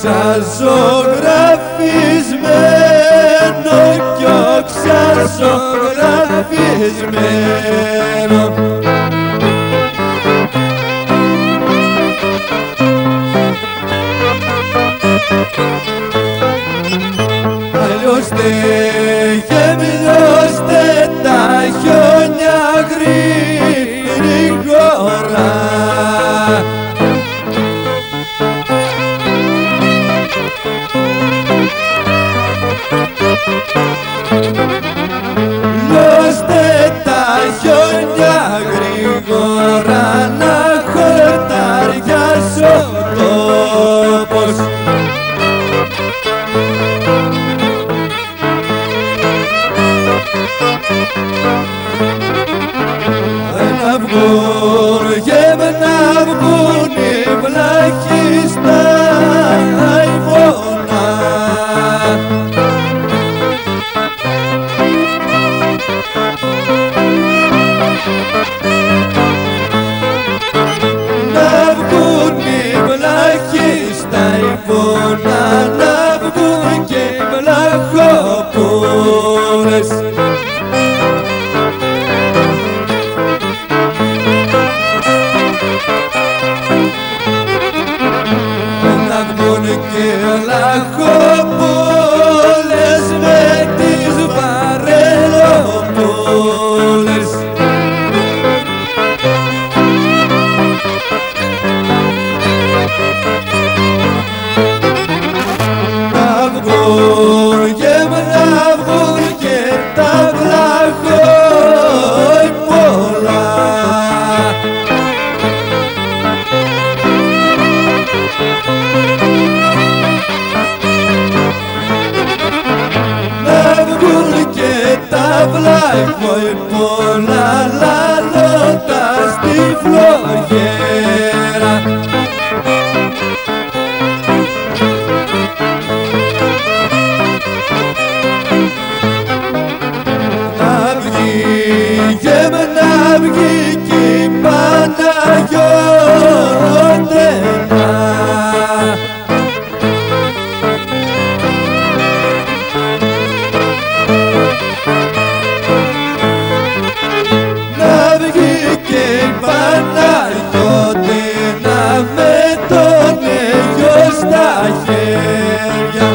ζωγραφισμένο κι όξα ζωγραφισμένο. Αλλιώστε και μιλώστε τα χιόνια γρήγορα. Λιώστε τα χιόνια γρήγορα να χορταριάσει ο τόπος. Να βγουν και να βγουν οι βλάχοι στα αηβόνα. Να βγουν οι βλάχοι στα αηβόνα, να βγουν και οι βλαχοπούλες. Και λαχοπούλες με τις βαρελοπούλες. Να βγουν και να βγουν και τα βλαχοπούλα. Βλαχοπούλα λαλώντας τη φλογέρα. Να βγει και να βγει κι η Παναγιώτηνα. Με τον Αίγιο στα χέρια.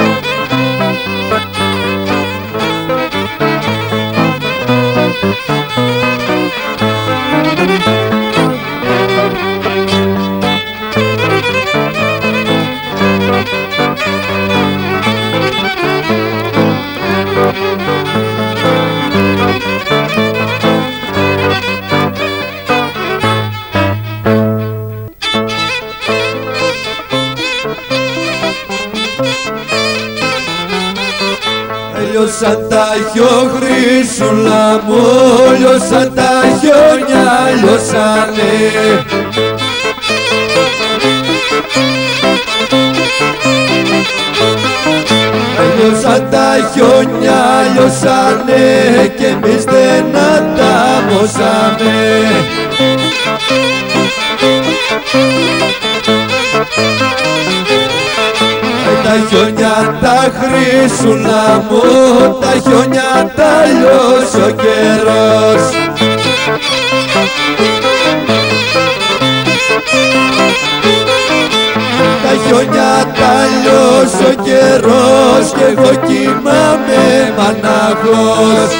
Λιώσαν τα χιόχρυσουλα μου, λιώσαν τα χιόνια, λιώσανε. Λιώσαν τα χιόνια, λιώσανε κι εμείς δεν ανταμώσαμε. Τα χιόνια τα χρυσούλα μου, τα χιόνια τα λιώσει ο καιρός. Τα χιόνια τα λιώσει ο καιρός κι εγώ κοιμάμαι μανάχος.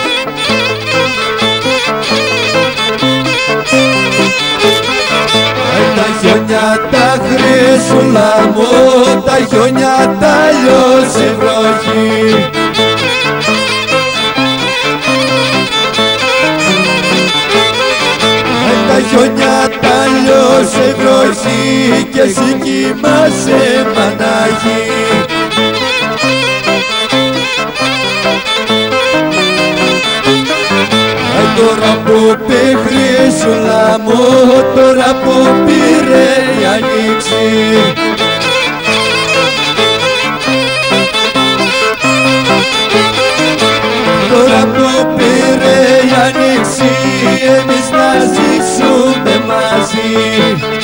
Τα χιόνια τα χρυσούλα μου, τα χιόνια τα λιώσει η βροχή. Τα χιόνια τα λιώσει η βροχή κι εσύ κοιμάσαι μανάχη. Τώρα που χρυσούλα μου, τώρα που πήρε η ανοίξη. Τώρα που πήρε η ανοίξη, εμείς να ζήσουμε μαζί.